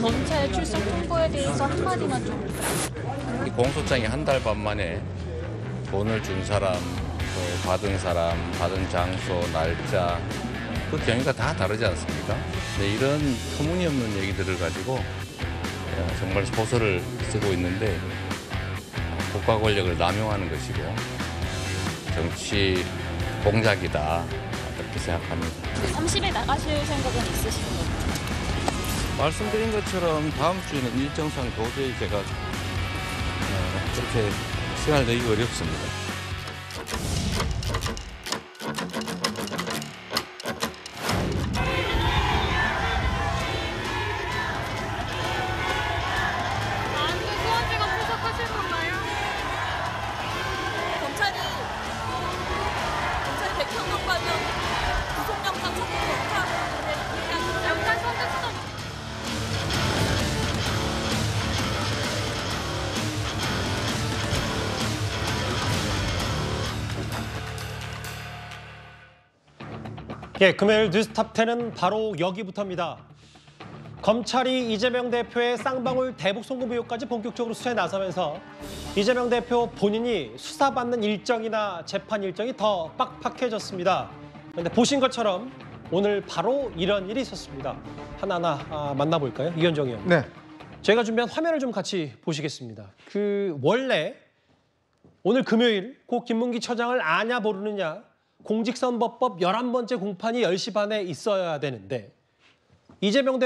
검찰 출석 통보에 대해서 한마디만 좀. 이 공소장이 한 달 반 만에 돈을 준 사람, 또 받은 사람, 받은 장소, 날짜 그 경위가 다 다르지 않습니까? 네, 이런 터무니없는 얘기들을 가지고 정말 소설을 쓰고 있는데 국가 권력을 남용하는 것이고 정치 공작이다 그렇게 생각합니다. 30일 나가실 생각은 있으신 건가요? 말씀드린 것처럼 다음 주에는 일정상 도저히 제가 그렇게 시간을 내기 어렵습니다. 검찰이 백현동과는 구속영장 청구 못하는데 영장 선택 수정. 예, 금요일 뉴스탑10은 바로 여기부터입니다. 검찰이 이재명 대표의 쌍방울 대북 송금 의혹까지 본격적으로 수사에 나서면서 이재명 대표 본인이 수사받는 일정이나 재판 일정이 더 빡빡해졌습니다. 그런데 보신 것처럼 오늘 바로 이런 일이 있었습니다. 하나하나 만나볼까요? 이현정 의원. 네. 제가 준비한 화면을 좀 같이 보시겠습니다. 원래 오늘 금요일 고 김문기 처장을 아냐 모르느냐 공직선거법 11번째 공판이 10시 반에 있어야 되는데 이재명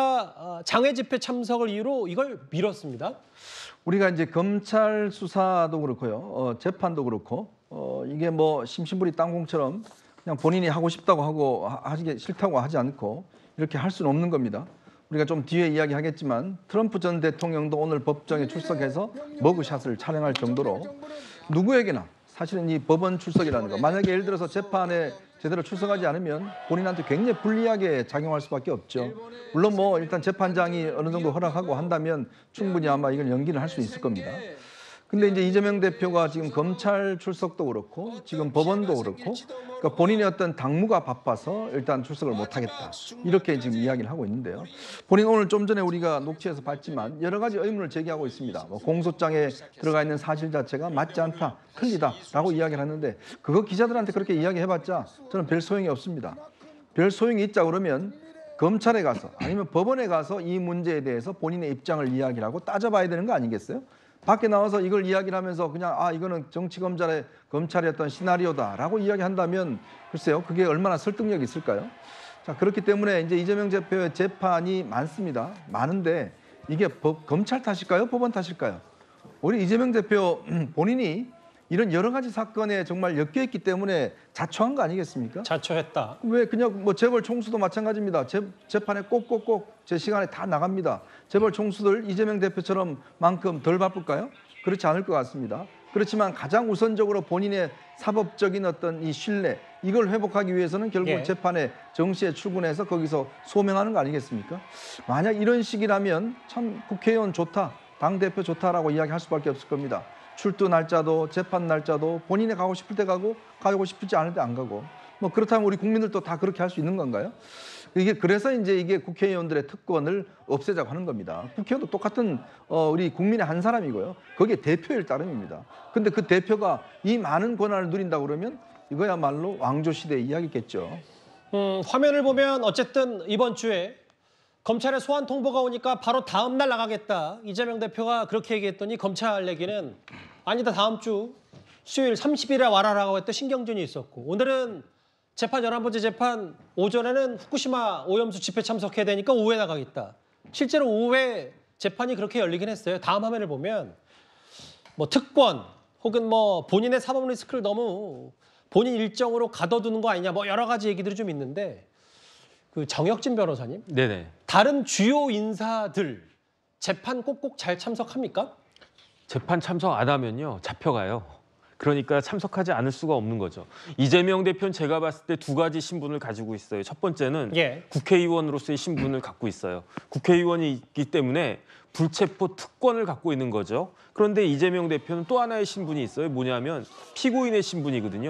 대표가 장외 집회 참석을 이유로 이걸 미뤘습니다. 우리가 이제 검찰 수사도 그렇고요, 재판도 그렇고 이게 뭐 심심부리 땅콩처럼 그냥 본인이 하고 싶다고 하고 하기 싫다고 하지 않고 이렇게 할 수는 없는 겁니다. 우리가 좀 뒤에 이야기하겠지만 트럼프 전 대통령도 오늘 법정에 출석해서 머그샷을 촬영할 정도로 누구에게나 사실은 이 법원 출석이라는 거, 만약에 예를 들어서 재판에 제대로 출석하지 않으면 본인한테 굉장히 불리하게 작용할 수밖에 없죠. 물론 뭐 일단 재판장이 어느 정도 허락하고 한다면 충분히 아마 이걸 연기를 할 수 있을 겁니다. 근데 이제 이재명 대표가 지금 검찰 출석도 그렇고 지금 법원도 그렇고 그러니까 본인의 어떤 당무가 바빠서 일단 출석을 못 하겠다. 이렇게 지금 이야기를 하고 있는데요. 본인 오늘 좀 전에 우리가 녹취해서 봤지만 여러 가지 의문을 제기하고 있습니다. 뭐 공소장에 들어가 있는 사실 자체가 맞지 않다, 틀리다라고 이야기를 하는데 그거 기자들한테 그렇게 이야기해봤자 저는 별 소용이 없습니다. 별 소용이 있자 그러면 검찰에 가서 아니면 법원에 가서 이 문제에 대해서 본인의 입장을 이야기를 하고 따져봐야 되는 거 아니겠어요? 밖에 나와서 이걸 이야기를 하면서 그냥 이거는 정치검찰의 어떤 시나리오다라고 이야기한다면 글쎄요, 그게 얼마나 설득력이 있을까요? 자, 그렇기 때문에 이제 이재명 대표의 재판이 많습니다. 많은데 이게 검찰 탓일까요? 법원 탓일까요? 우리 이재명 대표 본인이 이런 여러 가지 사건에 정말 엮여있기 때문에 자초한 거 아니겠습니까? 자초했다. 왜 그냥 뭐 재벌 총수도 마찬가지입니다. 재판에 꼭꼭꼭 제 시간에 다 나갑니다. 재벌 총수들 이재명 대표처럼 만큼 덜 바쁠까요? 그렇지 않을 것 같습니다. 그렇지만 가장 우선적으로 본인의 사법적인 어떤 이 신뢰 이걸 회복하기 위해서는 결국 재판에 정시에 출근해서 거기서 소명하는 거 아니겠습니까? 만약 이런 식이라면 참 국회의원 좋다, 당대표 좋다라고 이야기할 수밖에 없을 겁니다. 출두 날짜도 재판 날짜도 본인이 가고 싶을 때 가고 싶지 않을 때 안 가고 뭐 그렇다면 우리 국민들도 다 그렇게 할 수 있는 건가요? 이게 그래서 이제 이게 국회의원들의 특권을 없애자고 하는 겁니다. 국회의원도 똑같은 우리 국민의 한 사람이고요. 거기에 대표일 따름입니다. 근데 그 대표가 이 많은 권한을 누린다고 그러면 이거야말로 왕조시대의 이야기겠죠. 화면을 보면 어쨌든 이번 주에 검찰의 소환 통보가 오니까 바로 다음 날 나가겠다. 이재명 대표가 그렇게 얘기했더니 검찰 얘기는 아니다, 다음 주 수요일 30일에 와라라고 했던 신경전이 있었고 오늘은 재판 11번째 재판 오전에는 후쿠시마 오염수 집회 참석해야 되니까 오후에 나가겠다. 실제로 오후에 재판이 그렇게 열리긴 했어요. 다음 화면을 보면 뭐 특권 혹은 뭐 본인의 사법 리스크를 너무 본인 일정으로 가둬두는 거 아니냐 뭐 여러 가지 얘기들이 좀 있는데 그 정혁진 변호사님, 네네. 다른 주요 인사들 재판 꼭꼭 잘 참석합니까? 재판 참석 안 하면요 잡혀가요. 그러니까 참석하지 않을 수가 없는 거죠. 이재명 대표는 제가 봤을 때 두 가지 신분을 가지고 있어요. 첫 번째는 국회의원으로서의 신분을 갖고 있어요. 국회의원이 있기 때문에 불체포 특권을 갖고 있는 거죠. 그런데 이재명 대표는 또 하나의 신분이 있어요. 뭐냐면 피고인의 신분이거든요.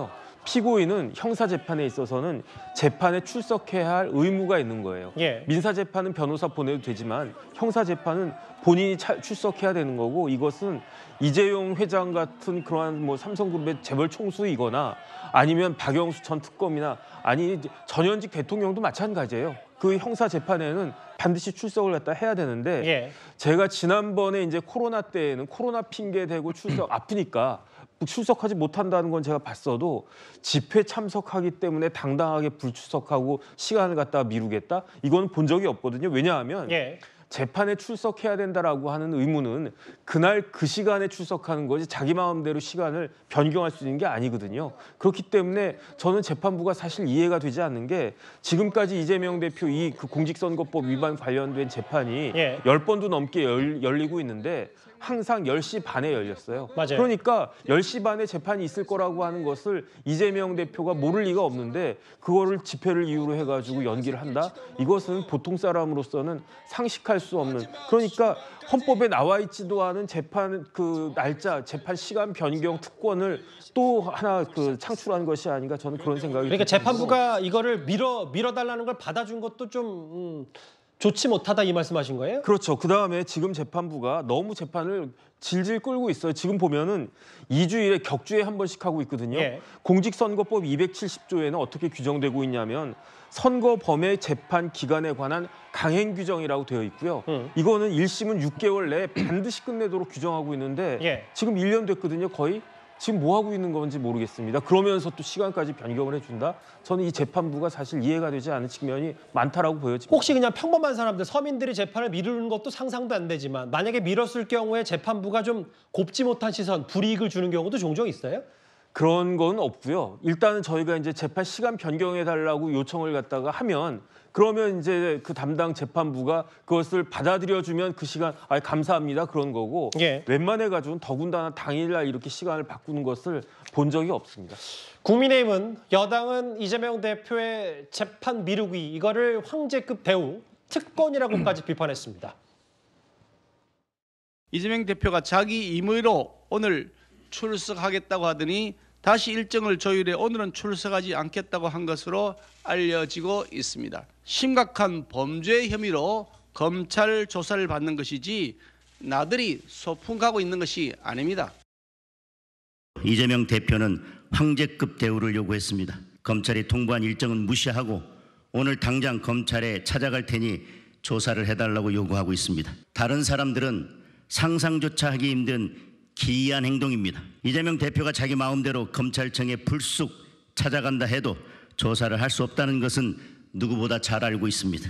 피고인은 형사 재판에 있어서는 재판에 출석해야 할 의무가 있는 거예요. 예. 민사 재판은 변호사 보내도 되지만 형사 재판은 본인이 출석해야 되는 거고, 이것은 이재용 회장 같은 그러한 뭐 삼성그룹의 재벌 총수이거나 아니면 박영수 전 특검이나 아니 전현직 대통령도 마찬가지예요. 그 형사 재판에는 반드시 출석을 갖다 해야 되는데 예. 제가 지난번에 이제 코로나 때에는 코로나 핑계 대고 출석 아프니까 출석하지 못한다는 건 제가 봤어도 집회 참석하기 때문에 당당하게 불출석하고 시간을 갖다가 미루겠다? 이거는 본 적이 없거든요. 왜냐하면 예. 재판에 출석해야 된다라고 하는 의무는 그날 그 시간에 출석하는 거지 자기 마음대로 시간을 변경할 수 있는 게 아니거든요. 그렇기 때문에 저는 재판부가 사실 이해가 되지 않는 게 지금까지 이재명 대표 이 그 공직선거법 위반 관련된 재판이 예. 10번도 넘게 열리고 있는데 항상 10시 반에 열렸어요. 맞아요. 그러니까 10시 반에 재판이 있을 거라고 하는 것을 이재명 대표가 모를 리가 없는데 그거를 집회를 이유로 해가지고 연기를 한다? 이것은 보통 사람으로서는 상식할 수 없는, 그러니까 헌법에 나와 있지도 않은 재판 그 날짜, 재판 시간 변경 특권을 또 하나 그 창출한 것이 아닌가, 저는 그런 생각이 그러니까 들고. 재판부가 이거를 밀어달라는 걸 받아준 것도 좀 좋지 못하다 이 말씀하신 거예요? 그렇죠. 그다음에 지금 재판부가 너무 재판을 질질 끌고 있어요. 지금 보면은 2주일에 격주에 한 번씩 하고 있거든요. 예. 공직선거법 270조에는 어떻게 규정되고 있냐면 선거범의 재판 기간에 관한 강행 규정이라고 되어 있고요. 이거는 1심은 6개월 내에 반드시 끝내도록 규정하고 있는데 예. 지금 1년 됐거든요. 거의. 지금 뭐 하고 있는 건지 모르겠습니다. 그러면서 또 시간까지 변경을 해준다? 저는 이 재판부가 사실 이해가 되지 않는 측면이 많다라고 보여집니다. 혹시 그냥 평범한 사람들, 서민들이 재판을 미루는 것도 상상도 안 되지만 만약에 미뤘을 경우에 재판부가 좀 곱지 못한 시선, 불이익을 주는 경우도 종종 있어요? 그런 건 없고요. 일단은 저희가 이제 재판 시간 변경해 달라고 요청을 갖다가 하면 그러면 이제 그 담당 재판부가 그것을 받아들여주면 그 시간 감사합니다 그런 거고 예. 웬만해 가지고는 더군다나 당일날 이렇게 시간을 바꾸는 것을 본 적이 없습니다. 국민의힘은 여당은 이재명 대표의 재판 미루기 이거를 황제급 대우, 특권이라고까지 비판했습니다. 이재명 대표가 자기 임의로 오늘 출석하겠다고 하더니 다시 일정을 조율해 오늘은 출석하지 않겠다고 한 것으로 알려지고 있습니다. 심각한 범죄 혐의로 검찰 조사를 받는 것이지 나들이 소풍 가고 있는 것이 아닙니다. 이재명 대표는 황제급 대우를 요구했습니다. 검찰이 통보한 일정은 무시하고 오늘 당장 검찰에 찾아갈 테니 조사를 해달라고 요구하고 있습니다. 다른 사람들은 상상조차 하기 힘든 기이한 행동입니다. 이재명 대표가 자기 마음대로 검찰청에 불쑥 찾아간다 해도 조사를 할 수 없다는 것은 누구보다 잘 알고 있습니다.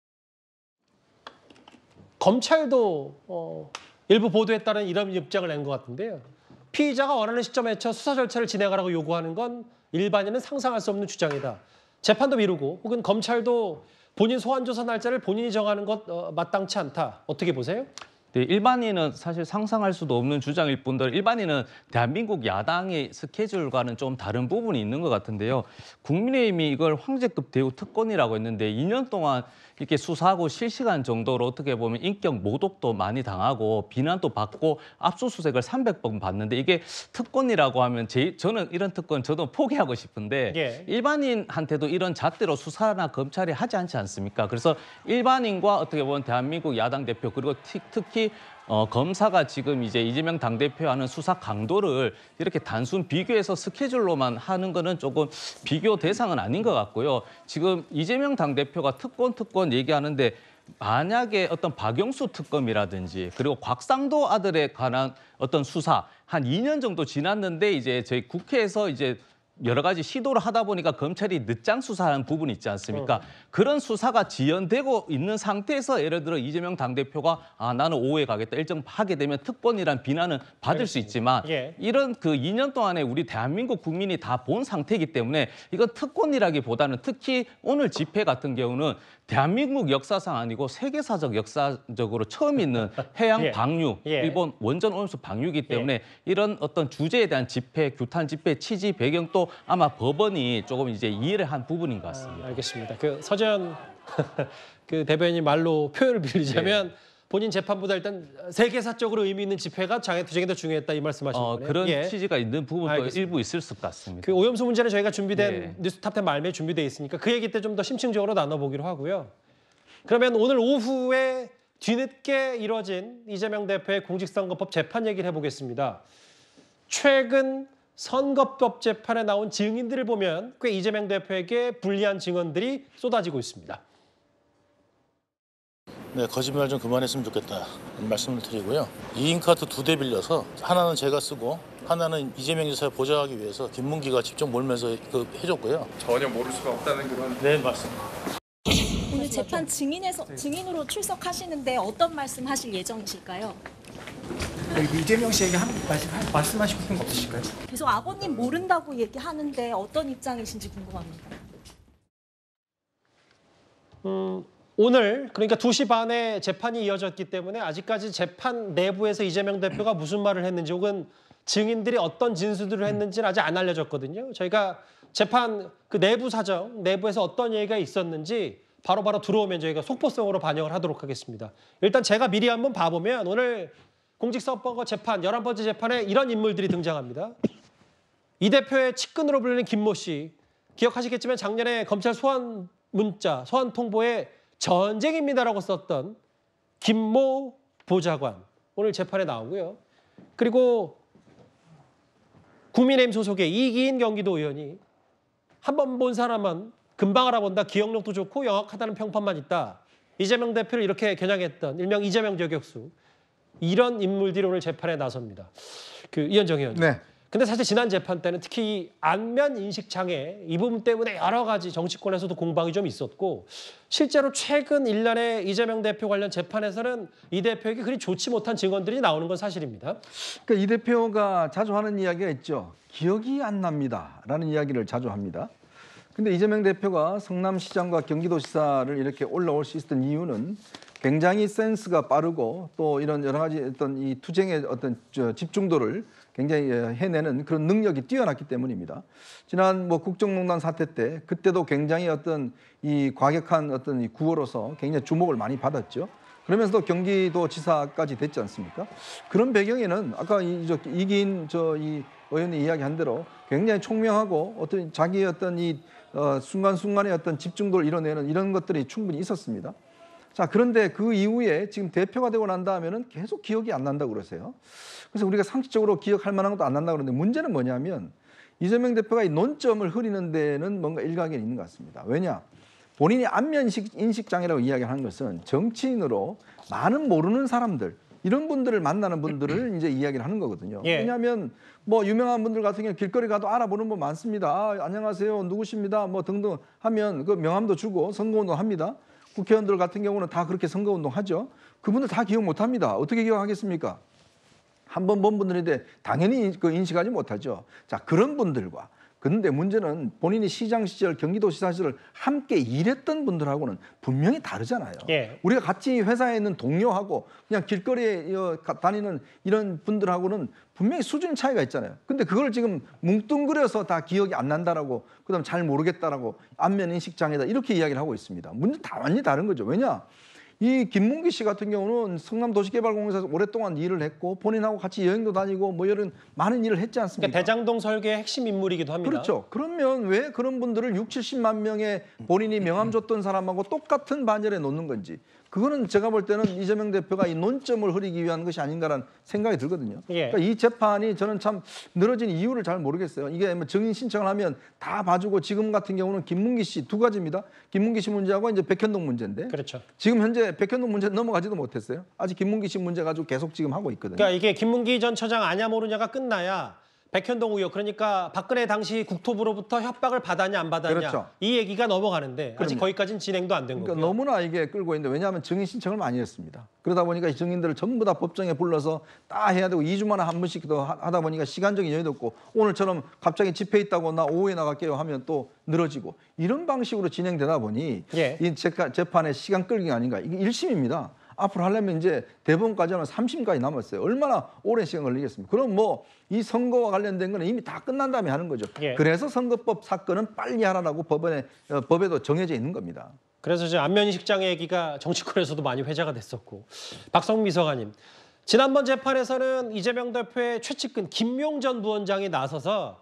검찰도 일부 보도에 따른 이런 입장을 낸 것 같은데요. 피의자가 원하는 시점에 수사 절차를 진행하라고 요구하는 건 일반인은 상상할 수 없는 주장이다. 재판도 미루고 혹은 검찰도 본인 소환 조사 날짜를 본인이 정하는 것 마땅치 않다. 어떻게 보세요? 네, 일반인은 사실 상상할 수도 없는 주장일 뿐더러 일반인은 대한민국 야당의 스케줄과는 좀 다른 부분이 있는 것 같은데요. 국민의힘이 이걸 황제급 대우 특권이라고 했는데 2년 동안 이렇게 수사하고 실시간 정도로 어떻게 보면 인격 모독도 많이 당하고 비난도 받고 압수수색을 300번 받는데 이게 특권이라고 하면 저는 이런 특권 저도 포기하고 싶은데 예. 일반인한테도 이런 잣대로 수사나 검찰이 하지 않지 않습니까? 그래서 일반인과 어떻게 보면 대한민국 야당 대표 그리고 특히 검사가 지금 이제 이재명 당대표 하는 수사 강도를 이렇게 단순 비교해서 스케줄로만 하는 거는 조금 비교 대상은 아닌 것 같고요. 지금 이재명 당대표가 특권 얘기하는데 만약에 어떤 박영수 특검이라든지 그리고 곽상도 아들에 관한 어떤 수사 한 2년 정도 지났는데 이제 저희 국회에서 이제 여러 가지 시도를 하다 보니까 검찰이 늦장 수사하는 부분이 있지 않습니까? 그런 수사가 지연되고 있는 상태에서 예를 들어 이재명 당대표가 나는 오후에 가겠다 일정 하게 되면 특권이란 비난은 받을 수 있지만 예. 이런 그 2년 동안에 우리 대한민국 국민이 다 본 상태이기 때문에 이건 특권이라기보다는 특히 오늘 집회 같은 경우는 대한민국 역사상 아니고 세계사적 역사적으로 처음 있는 해양 예. 방류, 예. 일본 원전 오염수 방류이기 때문에 이런 어떤 주제에 대한 집회, 규탄 집회 취지 배경도 아마 법원이 조금 이제 이해를 한 부분인 것 같습니다. 알겠습니다. 그 서재현 그 대변인 말로 표현을 빌리자면 본인 재판보다 일단 세계사적으로 의미 있는 집회가 장애투쟁이 더 중요했다 이 말씀하시는 거네요. 그런 예. 취지가 있는 부분도 알겠습니다. 일부 있을 것 같습니다. 그 오염수 문제는 저희가 준비된 네. 뉴스 탑10 말미에 준비되어 있으니까 그 얘기 때 좀 더 심층적으로 나눠보기로 하고요. 그러면 오늘 오후에 뒤늦게 이뤄진 이재명 대표의 공직선거법 재판 얘기를 해보겠습니다. 최근 선거법 재판에 나온 증인들을 보면 꽤 이재명 대표에게 불리한 증언들이 쏟아지고 있습니다. 네, 거짓말 좀 그만했으면 좋겠다 말씀을 드리고요. 2인 카드 2대 빌려서 하나는 제가 쓰고 하나는 이재명 지사 보좌하기 위해서 김문기가 직접 몰면서 해줬고요. 전혀 모를 수가 없다는 그런. 네, 맞습니다. 오늘 재판 증인으로 출석하시는데 어떤 말씀 하실 예정이실까요? 이재명 씨에게 말씀하시고 싶은 거 없으실까요? 계속 아버님 모른다고 얘기하는데 어떤 입장이신지 궁금합니다. 오늘 그러니까 2시 반에 재판이 이어졌기 때문에 아직까지 재판 내부에서 이재명 대표가 무슨 말을 했는지 혹은 증인들이 어떤 진술들을 했는지는 아직 안 알려졌거든요. 저희가 재판 그 내부 사정, 내부에서 어떤 얘기가 있었는지 바로바로 들어오면 저희가 속보성으로 반영을 하도록 하겠습니다. 일단 제가 미리 한번 봐보면 오늘 공직선거법 재판 11번째 재판에 이런 인물들이 등장합니다. 이 대표의 측근으로 불리는 김모 씨. 기억하시겠지만 작년에 검찰 소환 문자, 소환 통보에 전쟁입니다라고 썼던 김모 보좌관. 오늘 재판에 나오고요. 그리고 국민의힘 소속의 이기인 경기도 의원이 한 번 본 사람은 금방 알아본다. 기억력도 좋고 영악하다는 평판만 있다. 이재명 대표를 이렇게 겨냥했던 일명 이재명 저격수. 이런 인물들이 오늘 재판에 나섭니다. 이현정 의원님. 네. 근데 사실 지난 재판 때는 특히 이 안면 인식 장애 이 부분 때문에 여러 가지 정치권에서도 공방이 좀 있었고 실제로 최근 1년의 이재명 대표 관련 재판에서는 이 대표에게 그리 좋지 못한 증언들이 나오는 건 사실입니다. 그러니까 이 대표가 자주 하는 이야기가 있죠. 기억이 안 납니다라는 이야기를 자주 합니다. 근데 이재명 대표가 성남시장과 경기도지사를 이렇게 올라올 수 있었던 이유는 굉장히 센스가 빠르고 또 이런 여러 가지 어떤 이 투쟁의 어떤 집중도를 굉장히 해내는 그런 능력이 뛰어났기 때문입니다. 지난 국정농단 사태 때 그때도 굉장히 어떤 이 과격한 어떤 이 구호로서 굉장히 주목을 많이 받았죠. 그러면서도 경기도지사까지 됐지 않습니까? 그런 배경에는 아까 이기인 이 의원이 이야기한 대로 굉장히 총명하고 어떤 자기의 어떤 이 순간순간의 어떤 집중도를 이뤄내는 이런 것들이 충분히 있었습니다. 자, 그런데 그 이후에 지금 대표가 되고 난 다음에는 계속 기억이 안 난다고 그러세요. 그래서 우리가 상식적으로 기억할 만한 것도 안 난다고 그러는데 문제는 뭐냐면 이재명 대표가 이 논점을 흐리는 데는 뭔가 일각이 있는 것 같습니다. 왜냐? 본인이 안면 인식 장애라고 이야기하는 것은 정치인으로 많은 모르는 사람들 이런 분들을 만나는 분들을 이제 이야기를 하는 거거든요. 예. 왜냐하면 유명한 분들 같은 경우 길거리 가도 알아보는 분 많습니다. 안녕하세요, 누구십니다, 등등 하면 그 명함도 주고 선거운동 합니다. 국회의원들 같은 경우는 다 그렇게 선거운동 하죠. 그분들 다 기억 못합니다. 어떻게 기억하겠습니까? 한 번 본 분들인데 당연히 인식하지 못하죠. 자, 그런 분들과 그런데 문제는 본인이 시장 시절, 경기도지사 시절 함께 일했던 분들하고는 분명히 다르잖아요. 예. 우리가 같이 회사에 있는 동료하고 그냥 길거리에 다니는 이런 분들하고는 분명히 수준 차이가 있잖아요. 근데 그걸 지금 뭉뚱그려서 다 기억이 안 난다라고 그다음 잘 모르겠다라고 안면 인식 장애다 이렇게 이야기를 하고 있습니다. 문제는 다 완전히 다른 거죠. 왜냐? 이 김문기 씨 같은 경우는 성남도시개발공사에서 오랫동안 일을 했고 본인하고 같이 여행도 다니고 이런 많은 일을 했지 않습니까? 그러니까 대장동 설계의 핵심 인물이기도 합니다. 그렇죠. 그러면 왜 그런 분들을 60, 70만 명의 본인이 명함 줬던 사람하고 똑같은 반열에 놓는 건지 그거는 제가 볼 때는 이재명 대표가 이 논점을 흐리기 위한 것이 아닌가라는 생각이 들거든요. 예. 그러니까 이 재판이 저는 참 늘어진 이유를 잘 모르겠어요. 이게 증인 신청을 하면 다 봐주고 지금 같은 경우는 김문기 씨 2가지입니다. 김문기 씨 문제하고 이제 백현동 문제인데 그렇죠. 지금 현재 백현동 문제 넘어가지도 못했어요. 아직 김문기 씨 문제 가지고 계속 지금 하고 있거든요. 그러니까 이게 김문기 전 처장 아냐 모르냐가 끝나야 백현동 의혹 그러니까 박근혜 당시 국토부로부터 협박을 받았냐 안 받았냐 그렇죠. 이 얘기가 넘어가는데 아직 그럼요. 거기까지는 진행도 안 된 그러니까 거고요. 너무나 이게 끌고 있는데 왜냐하면 증인 신청을 많이 했습니다. 그러다 보니까 이 증인들을 전부 다 법정에 불러서 다 해야 되고 2주만에 한 번씩 더 하다 보니까 시간적인 여유도 없고 오늘처럼 갑자기 집회 있다고 나 오후에 나갈게요 하면 또 늘어지고 이런 방식으로 진행되다 보니 예. 이 재판의 시간 끌기가 아닌가. 이게 1심입니다. 앞으로 하려면 이제 대법원까지는 3심까지 남았어요. 얼마나 오랜 시간 걸리겠습니까? 그럼 뭐 이 선거와 관련된 거는 이미 다 끝난 다음에 하는 거죠. 예. 그래서 선거법 사건은 빨리 하라고 법에도 정해져 있는 겁니다. 그래서 이제 안면인식장 얘기가 정치권에서도 많이 회자가 됐었고. 박성민 비서관님, 지난번 재판에서는 이재명 대표의 최측근 김용 전 부원장이 나서서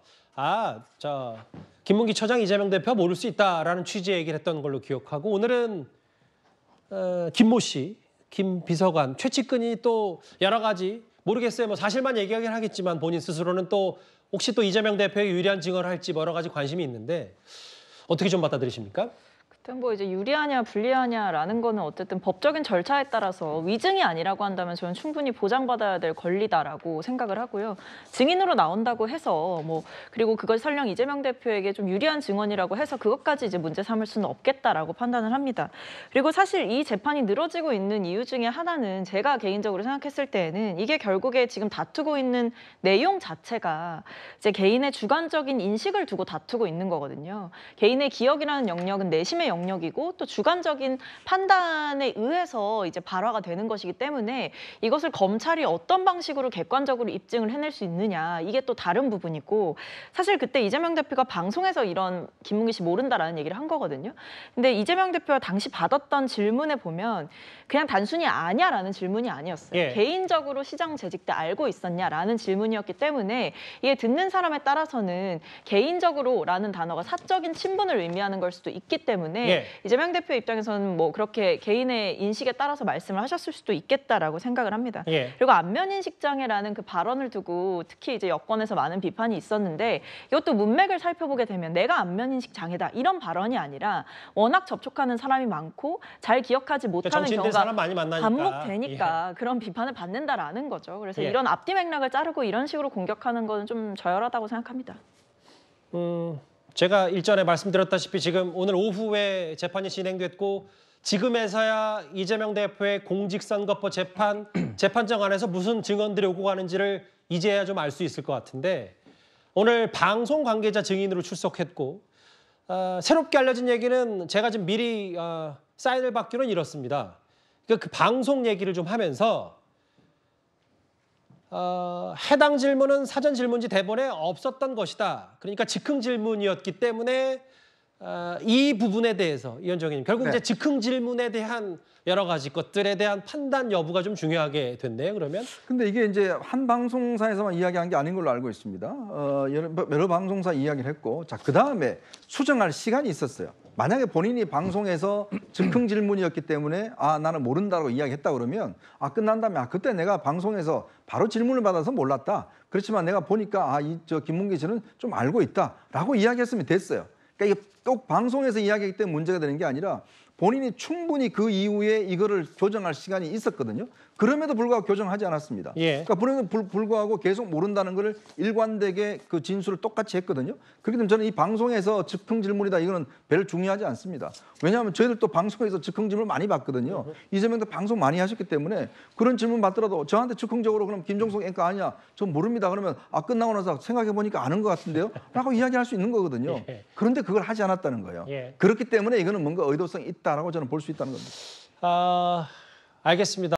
김문기 처장 이재명 대표가 모를 수 있다라는 취지의 얘기를 했던 걸로 기억하고, 오늘은 김모 씨, 김 비서관, 최측근이 또 여러 가지 모르겠어요. 뭐 사실만 얘기하긴 하겠지만 본인 스스로는 또 혹시 또 이재명 대표에게 유리한 증언을 할지 여러 가지 관심이 있는데 어떻게 좀 받아들이십니까? 뭐 이제 유리하냐 불리하냐라는 거는 어쨌든 법적인 절차에 따라서 위증이 아니라고 한다면 저는 충분히 보장받아야 될 권리다라고 생각을 하고요. 증인으로 나온다고 해서 뭐 그리고 그걸 설령 이재명 대표에게 좀 유리한 증언이라고 해서 그것까지 이제 문제 삼을 수는 없겠다라고 판단을 합니다. 그리고 사실 이 재판이 늘어지고 있는 이유 중에 하나는 제가 개인적으로 생각했을 때에는 이게 결국에 지금 다투고 있는 내용 자체가 이제 개인의 주관적인 인식을 두고 다투고 있는 거거든요. 개인의 기억이라는 영역은 내심의 영역이고 또 주관적인 판단에 의해서 이제 발화가 되는 것이기 때문에 이것을 검찰이 어떤 방식으로 객관적으로 입증을 해낼 수 있느냐, 이게 또 다른 부분이고, 사실 그때 이재명 대표가 방송에서 이런 김문기 씨 모른다라는 얘기를 한 거거든요. 근데 이재명 대표가 당시 받았던 질문에 보면 그냥 단순히 아냐라는 질문이 아니었어요. 예. 개인적으로 시장 재직 때 알고 있었냐라는 질문이었기 때문에 이게 듣는 사람에 따라서는 개인적으로라는 단어가 사적인 친분을 의미하는 걸 수도 있기 때문에 예. 이재명 대표 입장에서는 뭐 그렇게 개인의 인식에 따라서 말씀을 하셨을 수도 있겠다라고 생각을 합니다. 예. 그리고 안면인식 장애라는 그 발언을 두고 특히 이제 여권에서 많은 비판이 있었는데, 이것도 문맥을 살펴보게 되면 내가 안면인식 장애다 이런 발언이 아니라 워낙 접촉하는 사람이 많고 잘 기억하지 못하는 경우가 사람 많이 만나니까. 반복되니까 그런 비판을 받는다라는 거죠. 그래서 예. 이런 앞뒤 맥락을 자르고 이런 식으로 공격하는 건 좀 저열하다고 생각합니다. 제가 일전에 말씀드렸다시피 지금 오늘 오후에 재판이 진행됐고 지금에서야 이재명 대표의 공직선거법 재판정 안에서 무슨 증언들이 오고 가는지를 이제야 좀 알 수 있을 것 같은데, 오늘 방송 관계자 증인으로 출석했고 새롭게 알려진 얘기는 제가 지금 미리 사인을 받기로는 이렇습니다. 그러니까 그 방송 얘기를 좀 하면서 해당 질문은 사전 질문지 대본에 없었던 것이다. 그러니까 즉흥 질문이었기 때문에 이 부분에 대해서 위원장님 결국 이제 즉흥 질문에 대한 여러 가지 것들에 대한 판단 여부가 좀 중요하게 됐네요. 그러면. 근데 이게 이제 한 방송사에서만 이야기한 게 아닌 걸로 알고 있습니다. 여러 방송사 이야기를 했고, 자, 그다음에 수정할 시간이 있었어요. 만약에 본인이 방송에서 즉흥 질문이었기 때문에 나는 모른다고 이야기했다 그러면 끝난 다음에 그때 내가 방송에서 바로 질문을 받아서 몰랐다. 그렇지만 내가 보니까 저 김문기 씨는 좀 알고 있다라고 이야기했으면 됐어요. 그러니까 이게 꼭 방송에서 이야기하기 때문에 문제가 되는 게 아니라 본인이 충분히 그 이후에 이거를 교정할 시간이 있었거든요. 그럼에도 불구하고 교정하지 않았습니다. 예. 그러니까 그럼에도 불구하고 계속 모른다는 거를 일관되게 그 진술을 똑같이 했거든요. 그렇기 때문에 저는 이 방송에서 즉흥 질문이다 이거는 별 중요하지 않습니다. 왜냐하면 저희들도 방송에서 즉흥 질문 많이 받거든요. 이재명도 방송 많이 하셨기 때문에 그런 질문 받더라도 저한테 즉흥적으로 그럼 김종석 앵커 아니냐? 전 모릅니다. 그러면 끝나고 나서 생각해 보니까 아는 것 같은데요? 라고 이야기할 수 있는 거거든요. 예. 그런데 그걸 하지 않았다는 거예요. 예. 그렇기 때문에 이거는 뭔가 의도성이 있다라고 저는 볼 수 있다는 겁니다. 알겠습니다.